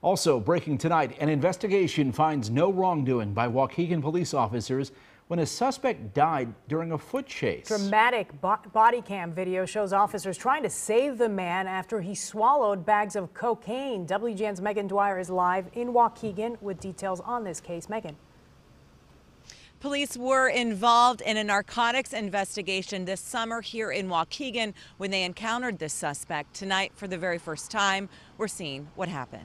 Also breaking tonight, an investigation finds no wrongdoing by Waukegan police officers when a suspect died during a foot chase. Dramatic body cam video shows officers trying to save the man after he swallowed bags of cocaine. WGN's Megan Dwyer is live in Waukegan with details on this case. Megan. Police were involved in a narcotics investigation this summer here in Waukegan when they encountered this suspect. Tonight, for the very first time, we're seeing what happened.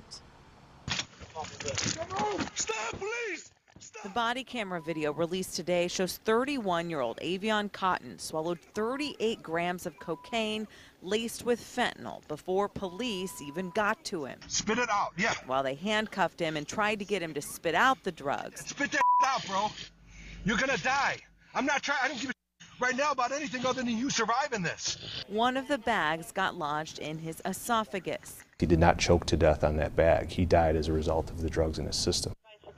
Stop, please! Stop. The body camera video released today shows 31-year-old Avion Cotton swallowed 38 grams of cocaine laced with fentanyl before police even got to him. Spit it out, yeah. While they handcuffed him and tried to get him to spit out the drugs. Spit that out, bro. You're gonna die. I don't give a right now about anything other than you surviving this. One of the bags got lodged in his esophagus. He did not choke to death on that bag. He died as a result of the drugs in his system.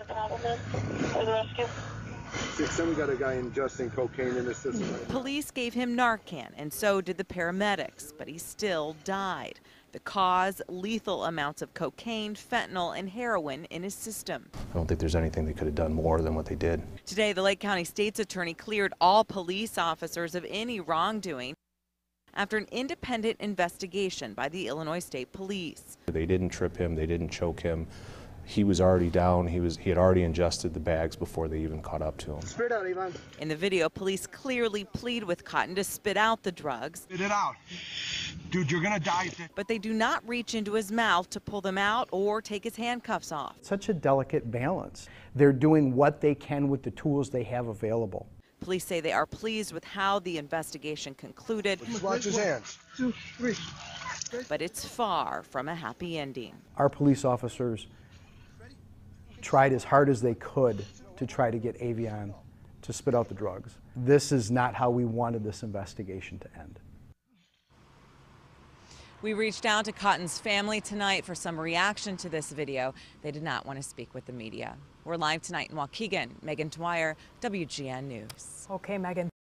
Some got a guy ingesting cocaine in his system. Police gave him Narcan, and so did the paramedics, but he still died. The cause, lethal amounts of cocaine, fentanyl, and heroin in his system. I don't think there's anything they could have done more than what they did. Today, the Lake County State's attorney cleared all police officers of any wrongdoing after an independent investigation by the Illinois State Police. They didn't trip him, they didn't choke him. He was already down, he had already ingested the bags before they even caught up to him. Spit out, Ivan. In the video, police clearly plead with Cotton to spit out the drugs. Spit it out. Dude, you're gonna die. But they do not reach into his mouth to pull them out or take his handcuffs off. Such a delicate balance. They're doing what they can with the tools they have available. Police say they are pleased with how the investigation concluded. Just watch his hands. 2, 3. But it's far from a happy ending. Our police officers tried as hard as they could to try to get Avion to spit out the drugs. This is not how we wanted this investigation to end. We reached out to Cotton's family tonight for some reaction to this video. They did not want to speak with the media. We're live tonight in Waukegan. Megan Dwyer, WGN News. Okay, Megan.